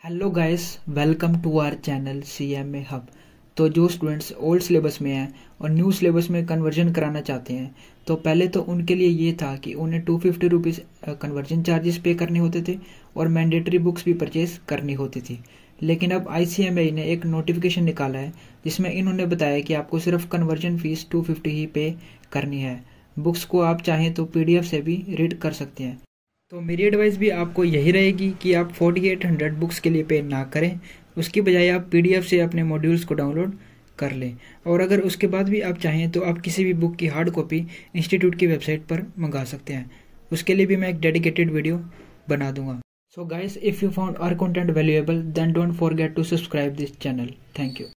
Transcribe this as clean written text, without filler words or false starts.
Hello guys, welcome to our channel CMA हब। तो जो स्टूडेंट्स ओल्ड सिलेबस में हैं और न्यू सिलेबस में कन्वर्जन कराना चाहते हैं, तो पहले तो उनके लिए ये था कि उन्हें 250 रुपीज़ कन्वर्जन चार्जेस पे करने होते थे और मैंडेटरी बुक्स भी परचेज करनी होती थी। लेकिन अब ICMA ने एक नोटिफिकेशन निकाला है जिसमें इन्होंने बताया कि आपको सिर्फ कन्वर्जन फ़ीस 250 ही पे करनी है। बुक्स को आप चाहें तो PDF से भी रीड कर सकते हैं। तो मेरी एडवाइस भी आपको यही रहेगी कि आप 4800 बुक्स के लिए पे ना करें, उसकी बजाय आप PDF से अपने मॉड्यूल्स को डाउनलोड कर लें। और अगर उसके बाद भी आप चाहें तो आप किसी भी बुक की हार्ड कॉपी इंस्टीट्यूट की वेबसाइट पर मंगा सकते हैं। उसके लिए भी मैं एक डेडिकेटेड वीडियो बना दूंगा। So guys, if you found our content valuable then don't forget to subscribe this channel. Thank you.